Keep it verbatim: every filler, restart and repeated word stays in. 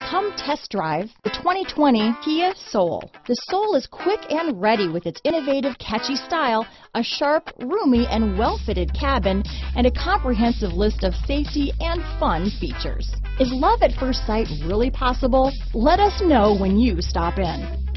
Come test drive the twenty twenty Kia Soul. The Soul is quick and ready with its innovative, catchy style, a sharp, roomy, and well-fitted cabin, and a comprehensive list of safety and fun features. Is love at first sight really possible? Let us know when you stop in.